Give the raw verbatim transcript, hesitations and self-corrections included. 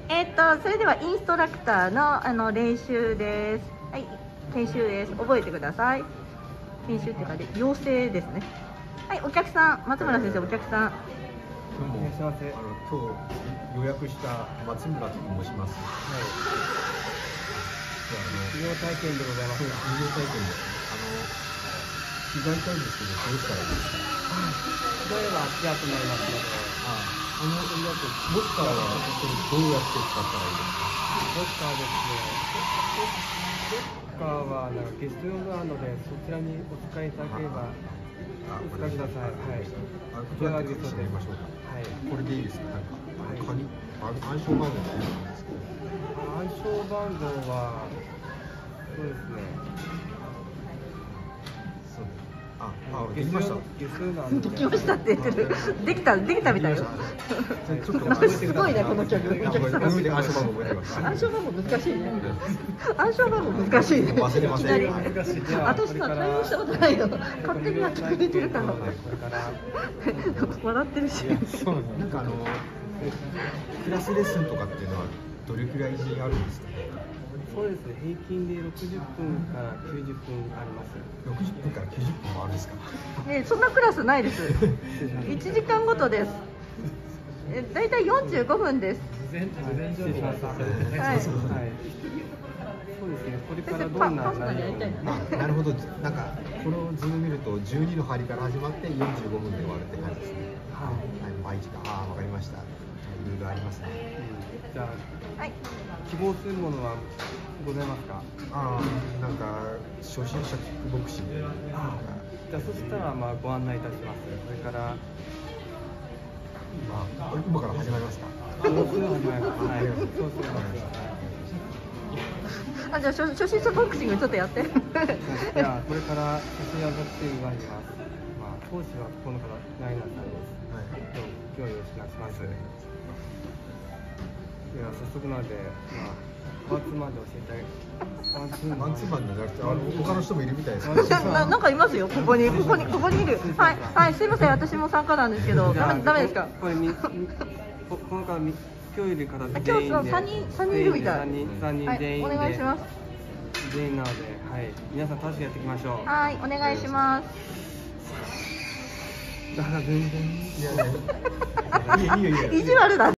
えっとそれではインストラクターのあの練習です。はい、研修です。覚えてください。研修っていうかで養成ですね。はい、お客さん、松村先生、お客さん。 どうも、あの今日予約した松村と申します。はい。医療体験でございます。医療体験です。あの着替えたいんですけど、どうしたらいいですか。着替えは明らかになりますので。ああ、あのボッカーはどうやって使ったらいいですか。ボッカーですね。ボッカーはなんかゲスト用があるので、そちらにお使いいただければ。お使いください。はい。こちらがゲストで見ましょうか。はい。これでいいですか。なんか、はい、暗証番号っていうのなんですけど。暗証番号は。そうですね。そう。あ、あ、できました。 できましたって言ってる。できた、できたみたいよ。 ちょっとすごいね、この曲。暗証番号難しいね。暗証番号難しいね。 忘れません。 私さ、対応したことないよ。勝手にやってくれてるから。笑ってるし。 なんかあのクラスレッスンとかっていうのはどれくらいあるんですか。そうですね、平均でろくじゅっぷんからきゅうじゅっぷんあります。ろくじゅっぷんからきゅうじゅっぷんもあるんですか。 え、そんなクラスないです。いちじかんごとです。え、だいたいよんじゅうごふんです。はい。はい。そうですね、これからどんな内容を。なるほど、なんかこの図を見るとじゅうにの針から始まってよんじゅうごふんで終わるって感じですね。はい。毎時間、ああ、わかりました。いろいろありますね。じゃあ、はい、希望するものはございますか。ああ、なんか初心者キックボクシング。ああ、じゃあそしたらまあご案内いたします。それから、まあ今から始まりますか。もうすぐ始まります。はい。そうすれば。あ、じゃあ初初心者ボクシングちょっとやって。じゃあこれから初心者ボクシングがあります。まあ講師はこの方ナイナさんです。はい。今日よろしくお願いします。では早速なので、まあマンツーマンで教えてあげる。マンツーマンじゃなくて、あの他の人もいるみたいです。な、なんかいますよ。ここにここにここにいる。はいはい、すいません、私も参加なんですけど、ダメダメですか。これみこの方み今日いる方全員で三人三人いるみたい。三人三人全員でお願いします。全員なので、はい、皆さん楽しくやっていきましょう。はい、お願いします。だから全然いやいやいやいやいや意地悪だ。